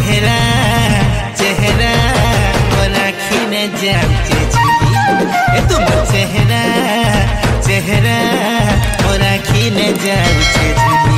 चेहरा चेहरा और आँखी में जाऊचे झूली ए तुमर चेहरा चेहरा और आँखी में जाऊचे झूली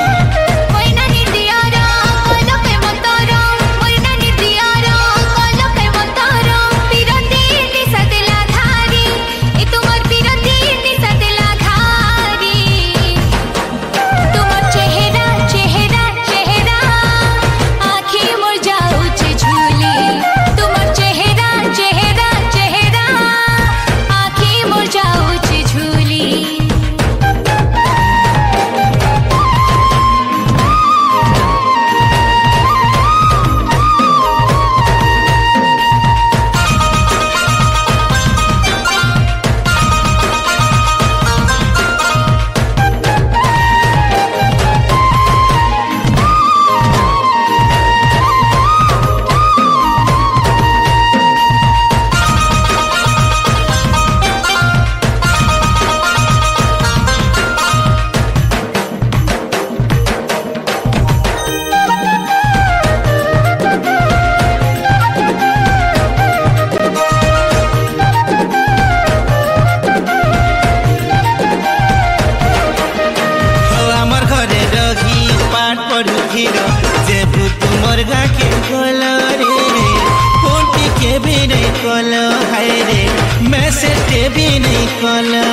जेबू तुमर गा के गलो रे फोन के भी नहीं कलो हाय रे मैसेज के भी नहीं कलो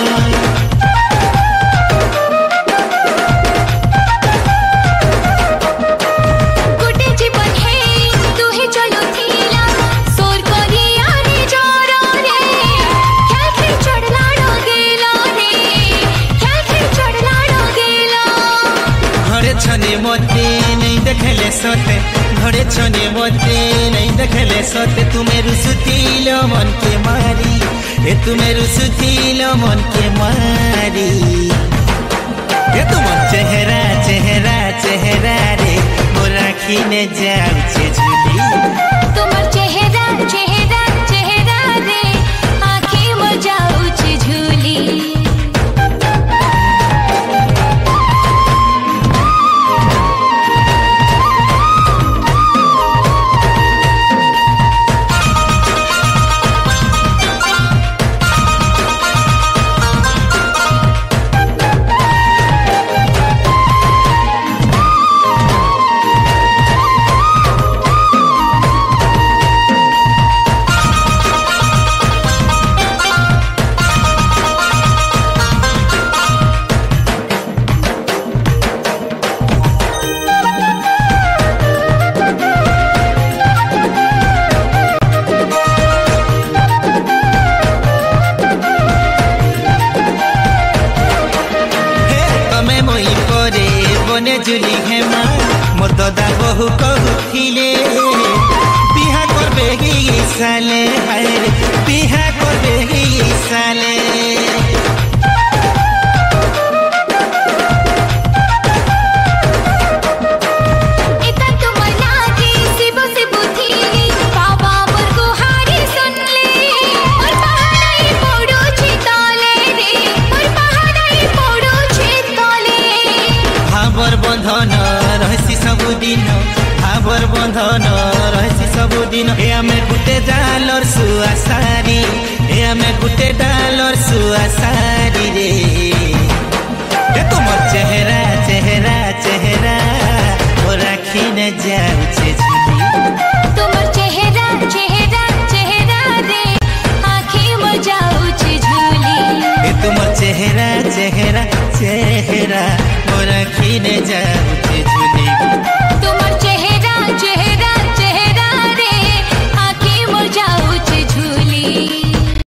छने मोते नहीं देखले सोते घरे छने मोते नहीं देखले सोते तुम्हें रुसुतीलो मन के मारी ए तुम्हें रुसुतीलो मन के मारी ए तुमर चेहरा चेहरा चेहरा रे मोर आँखी ने जाऊचे झूली तुमर चेहरा चेहरा चेहरा रे आँखी में जाऊचे झूली जुली हेमा मोर दादा बहु कहूले बिहा करबे गी साले हाय रे बिहा करबे गी साले बंधन रहसी सबुदिन भावर बंधन रहसी सबुदिन ए आमे गुटे डालर सुआ सारी ए आमे गुटे डालर सुआ सारी रे।